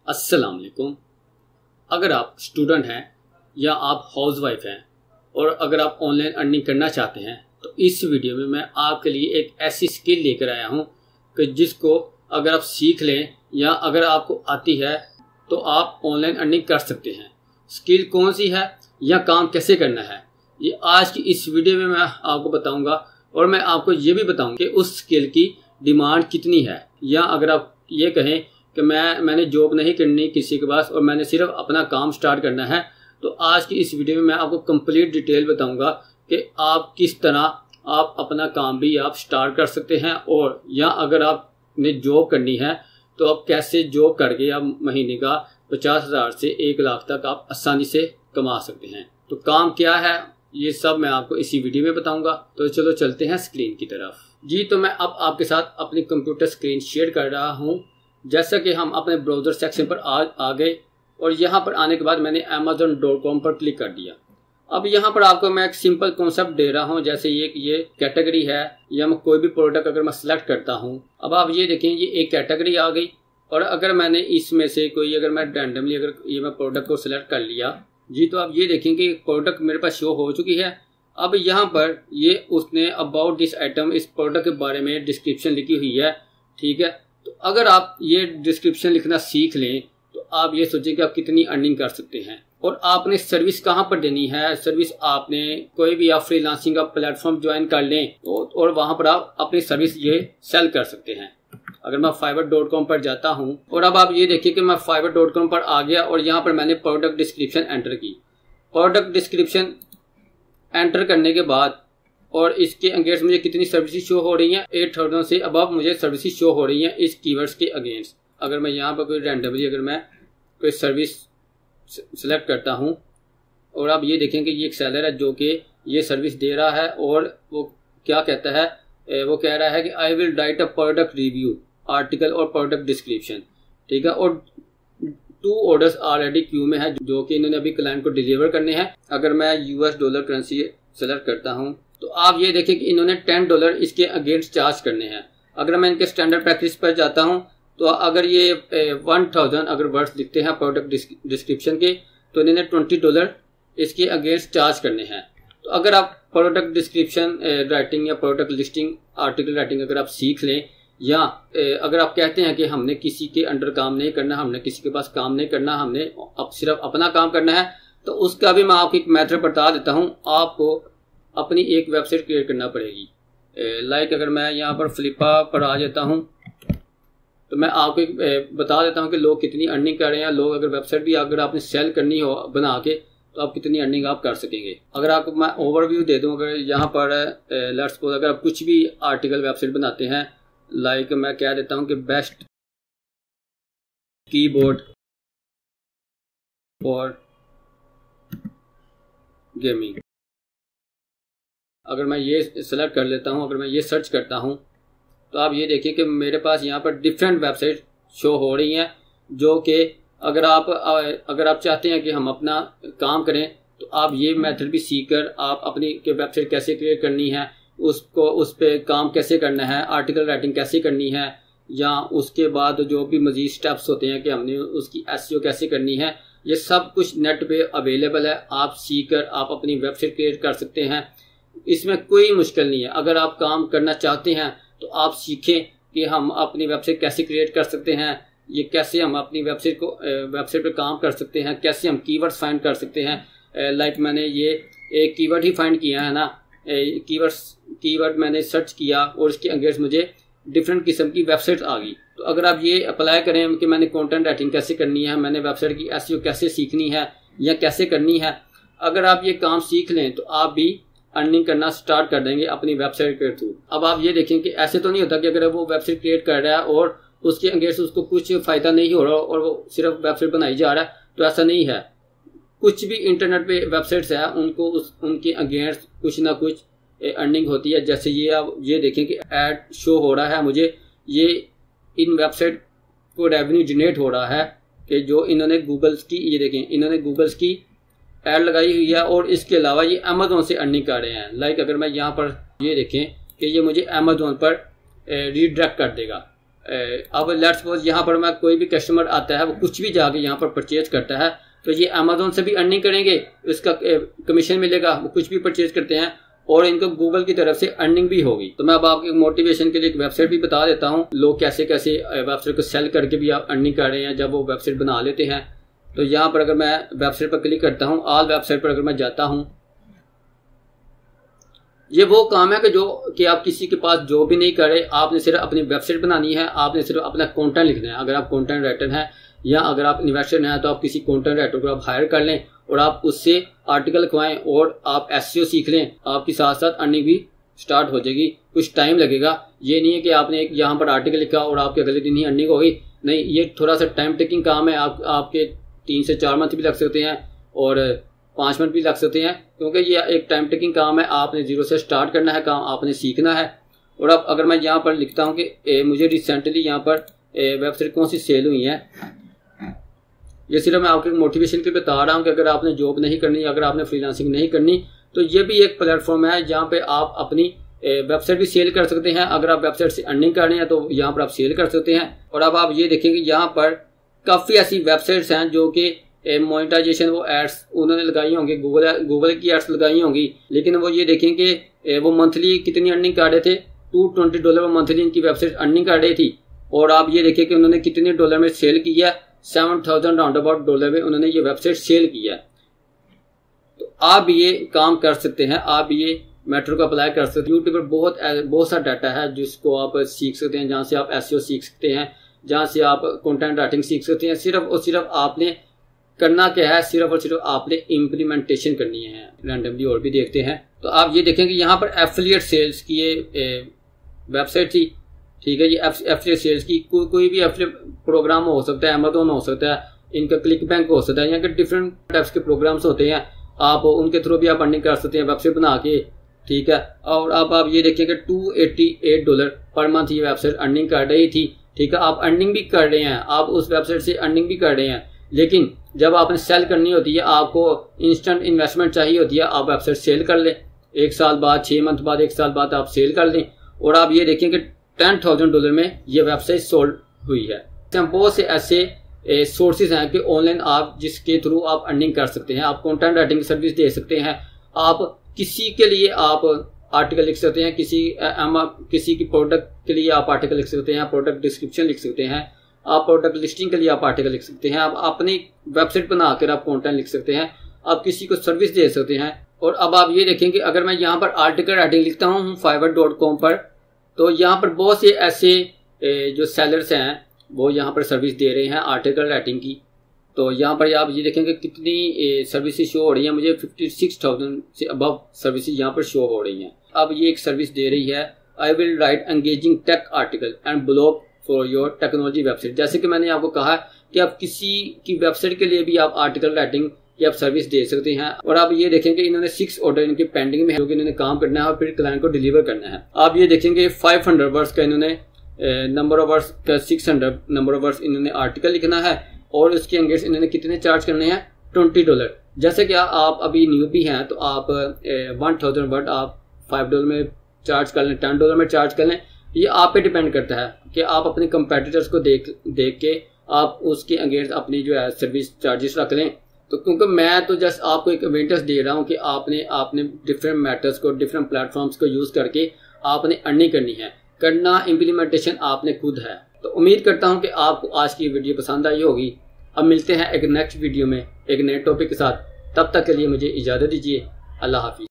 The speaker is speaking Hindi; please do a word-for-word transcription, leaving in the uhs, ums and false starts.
अस्सलाम वालेकुम। अगर आप स्टूडेंट हैं या आप हाउसवाइफ हैं और अगर आप ऑनलाइन अर्निंग करना चाहते हैं तो इस वीडियो में मैं आपके लिए एक ऐसी स्किल लेकर आया हूं कि जिसको अगर आप सीख लें या अगर आपको आती है तो आप ऑनलाइन अर्निंग कर सकते हैं। स्किल कौन सी है या काम कैसे करना है, ये आज की इस वीडियो में मैं आपको बताऊंगा और मैं आपको ये भी बताऊंगा कि उस स्किल की डिमांड कितनी है। या अगर आप ये कहें कि मैं मैंने जॉब नहीं करनी किसी के पास और मैंने सिर्फ अपना काम स्टार्ट करना है, तो आज की इस वीडियो में मैं आपको कंप्लीट डिटेल बताऊंगा कि आप किस तरह आप अपना काम भी आप स्टार्ट कर सकते हैं, और या अगर आपने जॉब करनी है तो आप कैसे जॉब करके आप महीने का पचास हज़ार से एक लाख तक आप आसानी से कमा सकते हैं। तो काम क्या है ये सब मैं आपको इसी वीडियो में बताऊंगा। तो चलो चलते हैं स्क्रीन की तरफ। जी तो मैं अब आपके साथ अपनी कंप्यूटर स्क्रीन शेयर कर रहा हूँ। जैसा कि हम अपने ब्राउज़र सेक्शन पर आ, आ गए और यहाँ पर आने के बाद मैंने अमेज़न डॉट कॉम पर क्लिक कर दिया। अब यहाँ पर आपको मैं एक सिंपल कॉन्सेप्ट दे रहा हूँ, जैसे ये ये कैटेगरी है या मैं कोई भी प्रोडक्ट अगर मैं सिलेक्ट करता हूँ। अब आप ये देखें ये एक कैटेगरी आ गई और अगर मैंने इसमें से कोई अगर मैं रैंडमली अगर ये मैं प्रोडक्ट को सिलेक्ट कर लिया जी, तो आप ये देखें कि प्रोडक्ट मेरे पास शो हो चुकी है। अब यहाँ पर ये उसने अबाउट दिस आइटम इस प्रोडक्ट के बारे में डिस्क्रिप्शन लिखी हुई है, ठीक है। तो अगर आप ये डिस्क्रिप्शन लिखना सीख लें तो आप ये सोचें कि आप कितनी अर्निंग कर सकते हैं। और आपने सर्विस कहाँ पर देनी है, सर्विस आपने कोई भी आप फ्रीलांसिंग का प्लेटफॉर्म ज्वाइन कर लें और वहाँ पर आप अपनी सर्विस ये सेल कर सकते हैं। अगर मैं फाइवर डॉट कॉम पर जाता हूँ और अब आप ये देखिए कि मैं फाइवर डॉट कॉम पर आ गया और यहाँ पर मैंने प्रोडक्ट डिस्क्रिप्शन एंटर की। प्रोडक्ट डिस्क्रिप्शन एंटर करने के बाद और इसके अगेंस्ट मुझे कितनी सर्विसेज शो हो रही हैं, एट थाउजेंड से अबव मुझे सर्विसेज शो हो रही हैं इस कीवर्ड्स के अगेंस्ट। अगर मैं यहाँ पर कोई रैंडमली अगर मैं कोई सर्विस सेलेक्ट करता हूँ और आप ये देखें कि ये एक सेलर है जो कि ये सर्विस दे रहा है और वो क्या कहता है, वो कह रहा है कि I will write a product review article और प्रोडक्ट डिस्क्रिप्शन, ठीक है। और टू ऑर्डर्स ऑलरेडी क्यू में है जो कि इन्होंने अभी क्लाइंट को डिलीवर करने हैं। अगर मैं यूएस डॉलर करेंसी सेलेक्ट करता हूँ तो आप ये देखें कि इन्होंने टेन डॉलर इसके अगेंस्ट चार्ज करने हैं। अगर मैं इनके स्टैंडर्ड प्रैक्टिस पर जाता हूँ तो अगर ये वन थाउजेंड अगर वर्ड्स लिखते हैं प्रोडक्ट डिस्क्रिप्शन के तो इन्होंने ट्वेंटी डॉलर इसके अगेंस्ट चार्ज करने हैं। तो अगर आप प्रोडक्ट डिस्क्रिप्शन राइटिंग या प्रोडक्ट लिस्टिंग आर्टिकल राइटिंग अगर आप सीख लें, या अगर आप कहते हैं कि हमने किसी के अंडर काम नहीं करना, हमने किसी के पास काम नहीं करना, हमने अब सिर्फ अपना काम करना है, तो उसका भी मैं आपको एक मेथड बता देता हूं। आपको अपनी एक वेबसाइट क्रिएट करना पड़ेगी। लाइक अगर मैं यहाँ पर फ्लिपा पर आ जाता हूं तो मैं आपको एक बता देता हूं कि लोग कितनी अर्निंग कर रहे हैं। लोग अगर वेबसाइट भी अगर आपने सेल करनी हो बना के तो आप कितनी अर्निंग आप कर सकेंगे। अगर आपको मैं ओवरव्यू दे दूं, अगर यहाँ पर लेट्स सपोज अगर आप कुछ भी आर्टिकल वेबसाइट बनाते हैं, लाइक मैं कह देता हूं कि बेस्ट कीबोर्ड फॉर गेमिंग, अगर मैं ये सेलेक्ट कर लेता हूं, अगर मैं ये सर्च करता हूं तो आप ये देखिए कि मेरे पास यहाँ पर डिफरेंट वेबसाइट शो हो रही हैं जो कि अगर आप अगर आप चाहते हैं कि हम अपना काम करें तो आप ये मेथड भी सीखकर आप अपनी वेबसाइट कैसे क्रिएट करनी है, उसको उस पर काम कैसे करना है, आर्टिकल राइटिंग कैसे करनी है, या उसके बाद जो भी मजीद स्टेप्स होते हैं कि हमने उसकी एसईओ कैसे करनी है, ये सब कुछ नेट पे अवेलेबल है। आप सीखकर आप अपनी वेबसाइट क्रिएट कर सकते हैं। इसमें कोई मुश्किल नहीं है। अगर आप काम करना चाहते हैं तो आप सीखें कि हम अपनी वेबसाइट कैसे क्रिएट कर सकते हैं, ये कैसे हम अपनी वेबसाइट को वेबसाइट पर काम कर सकते हैं, कैसे हम कीवर्ड्स फाइंड कर सकते हैं। लाइक मैंने ये एक कीवर्ड ही फाइंड किया है ना, कीवर्ड्स कीवर्ड मैंने सर्च किया और इसके अगेंस्ट मुझे डिफरेंट किस्म की वेबसाइट आ गई। तो अगर आप ये अप्लाई करें कि मैंने कंटेंट राइटिंग कैसे करनी है, मैंने वेबसाइट की एसईओ कैसे सीखनी है या कैसे करनी है, अगर आप ये काम सीख लें तो आप भी अर्निंग करना स्टार्ट कर देंगे अपनी वेबसाइट के थ्रू। अब आप ये देखें कि ऐसे तो नहीं होता कि अगर वो वेबसाइट क्रिएट कर रहा है और उसके अगेंस्ट उसको कुछ फ़ायदा नहीं हो रहा और वो सिर्फ वेबसाइट बनाई जा रहा है, तो ऐसा नहीं है। कुछ भी इंटरनेट पे वेबसाइट्स है उनको उस उनके अगेंस्ट कुछ ना कुछ अर्निंग होती है। जैसे ये आप ये देखें कि ऐड शो हो रहा है मुझे, ये इन वेबसाइट को रेवेन्यू जनरेट हो रहा है कि जो इन्होंने गूगल्स की, ये देखें इन्होंने गूगल्स की ऐड लगाई हुई है और इसके अलावा ये अमेजोन से अर्निंग कर रहे हैं। लाइक अगर मैं यहाँ पर ये देखें कि ये मुझे अमेजोन पर रीडायरेक्ट कर देगा अब लेट्स सपोज यहाँ पर मैं कोई भी कस्टमर आता है, वो कुछ भी जाके यहाँ पर परचेज करता है, तो ये अमेजोन से भी अर्निंग करेंगे, उसका कमीशन मिलेगा, वो कुछ भी परचेज करते हैं और इनको गूगल की तरफ से अर्निंग भी होगी। तो मैं अब आपको मोटिवेशन के लिए एक वेबसाइट भी बता देता हूँ, लोग कैसे कैसे वेबसाइट को सेल करके भी आप अर्निंग कर रहे हैं जब वो वेबसाइट बना लेते हैं। तो यहाँ पर अगर मैं वेबसाइट पर क्लिक करता हूँ, ऑल वेबसाइट पर अगर मैं जाता हूँ, ये वो काम है कि जो कि आप किसी के पास जो भी नहीं कर रहे, आपने सिर्फ अपनी वेबसाइट बनानी है, आपने सिर्फ अपना कंटेंट लिखना है। अगर आप कंटेंट राइटर हैं या अगर आप इन्वेस्टर हैं तो आप किसी कंटेंट राइटर को आप हायर कर लें और आप उससे आर्टिकल लिखवाएं और आप एसईओ सीख लें, आपकी साथ साथ अर्निंग भी स्टार्ट हो जाएगी। कुछ टाइम लगेगा, ये नहीं है कि आपने एक यहाँ पर आर्टिकल लिखा और आपके अगले दिन ही अर्निंग होगी, नहीं, ये थोड़ा सा टाइम टेकिंग काम है। आप आपके तीन से चार मंथ भी लग सकते हैं और पाँच मिनट भी लग सकते हैं, क्योंकि ये एक टाइम टेकिंग काम है। आपने जीरो से स्टार्ट करना है काम, आपने सीखना है। और अब अगर मैं यहाँ पर लिखता हूँ कि ए, मुझे रिसेंटली यहाँ पर वेबसाइट कौन सी सेल हुई है, ये सिर्फ मैं आपके मोटिवेशन के लिए बता रहा हूँ कि अगर आपने जॉब नहीं करनी, अगर आपने फ्रीलांसिंग नहीं करनी, तो ये भी एक प्लेटफॉर्म है जहाँ पे आप अपनी वेबसाइट भी सेल कर सकते हैं। अगर आप वेबसाइट से अर्निंग कर रहे हैं तो यहाँ पर आप सेल कर सकते हैं। और अब आप ये देखेंगे यहाँ पर काफ़ी ऐसी वेबसाइट्स हैं जो कि मोनेटाइजेशन वो एड्स उन्होंने लगाई होंगी, गूगल गूगल की एड्स लगाई होंगी, लेकिन वो ये देखेंगे वो मंथली कितनी अर्निंग कर रहे थे, टू ट्वेंटी डॉलर वो मंथली इनकी वेबसाइट अर्निंग कर रही थी। और आप ये देखिए कि उन्होंने कितने डॉलर में सेल किया, seven thousand round about dollar में उन्होंने ये वेबसाइट सेल किया। तो आप ये काम कर सकते हैं, आप ये मेट्रो को अप्लाई कर सकते हैं। यूट्यूब पर बहुत बहुत सा डाटा है जिसको आप सीख सकते हैं, जहाँ से आप एसईओ सीख सकते हैं, जहाँ से आप कंटेंट राइटिंग सीख सकते हैं। सिर्फ और सिर्फ आपने करना क्या है, सिर्फ और सिर्फ आपने इम्प्लीमेंटेशन करनी है। रैंडमली और भी देखते हैं, तो आप ये देखेंगे यहाँ पर एफिलिएट सेल्स की ये वेबसाइट थी, ठीक है। ये एफिलिएट सेल्स की कोई कोई भी एफिलिएट प्रोग्राम हो सकता है, अमेज़न हो सकता है, इनका क्लिक बैंक हो सकता है, यहाँ के डिफरेंट टाइप्स के प्रोग्राम्स होते हैं, आप उनके थ्रू भी आप अर्निंग कर सकते हैं वेबसाइट बना के, ठीक है। और अब आप ये देखिए कि two eighty eight dollar per month ये वेबसाइट अर्निंग कर रही थी, ठीक है। आप अर्निंग भी कर रहे हैं, आप उस वेबसाइट से अर्निंग भी कर रहे हैं, लेकिन जब आपने सेल करनी होती है, आपको इंस्टेंट इन्वेस्टमेंट चाहिए होती है, आप वेबसाइट सेल कर लें, एक साल बाद, छः मंथ बाद, एक साल बाद आप सेल कर लें और आप ये देखें कि टेन थाउजेंड डॉलर में ये वेबसाइट सोल्ड हुई है। बहुत से ऐसे सोर्सेज हैं कि ऑनलाइन आप जिसके थ्रू आप अर्निंग कर सकते हैं। आप कंटेंट राइटिंग सर्विस दे सकते हैं, आप किसी के लिए आप आर्टिकल लिख सकते हैं, किसी किसी की प्रोडक्ट के लिए आप आर्टिकल लिख सकते हैं, प्रोडक्ट डिस्क्रिप्शन लिख सकते हैं, आप प्रोडक्ट लिस्टिंग के लिए आप आर्टिकल लिख सकते हैं, आप अपनी वेबसाइट बनाकर आप कंटेंट लिख सकते हैं, आप किसी को सर्विस दे सकते हैं। और अब आप ये देखेंगे अगर मैं यहाँ पर आर्टिकल राइटिंग लिखता हूँ फाइवर डॉट कॉम पर, तो यहाँ पर बहुत से ऐसे जो सेलर्स हैं वो यहाँ पर सर्विस दे रहे हैं आर्टिकल राइटिंग की। तो यहाँ पर आप ये देखेंगे कितनी सर्विसेज शो हो रही हैं, मुझे फिफ्टी सिक्स थाउजेंड से अबव सर्विसेज यहाँ पर शो हो रही हैं। अब ये एक सर्विस दे रही है, I will write engaging tech article and blog for your technology website. जैसे कि मैंने आपको कहा कि आप किसी की वेबसाइट के लिए भी आप आर्टिकल राइटिंग की आप सर्विस दे सकते हैं। और आप ये देखेंगे इन्होंने सिक्स ऑर्डर इनके पेंडिंग में है, जो कि इन्होंने काम करना है और फिर क्लाइंट को डिलीवर करना है। आप ये देखेंगे फाइव हंड्रेड वर्ड्स का इन्होंने नंबर ऑफ वर्ड्स का six hundred number of words इन्होंने आर्टिकल लिखना है और उसके अंगेज इन्होंने कितने चार्ज करने हैं, ट्वेंटी डॉलर। जैसे कि आप अभी न्यू भी हैं तो आप वन थाउजेंड वर्ड आप फाइव डॉलर में चार्ज कर लें, टेन डॉलर में चार्ज कर लें, ये आप पे डिपेंड करता है कि आप अपने कंपेटिटर्स को देख देख के आप उसके अगेंस्ट अपनी जो है सर्विस चार्जेस रख लें। तो क्योंकि मैं तो जस्ट आपको एक अवेयरनेस दे रहा हूँ कि आपने आपने डिफरेंट मैटर्स को, डिफरेंट प्लेटफॉर्म्स को यूज़ करके आपने अर्निंग करनी है, करना इम्प्लीमेंटेशन आपने खुद है। तो उम्मीद करता हूँ कि आपको आज की वीडियो पसंद आई होगी। अब मिलते हैं एक नेक्स्ट वीडियो में एक नए टॉपिक के साथ, तब तक के लिए मुझे इजाज़त दीजिए। अल्लाह हाफिज़।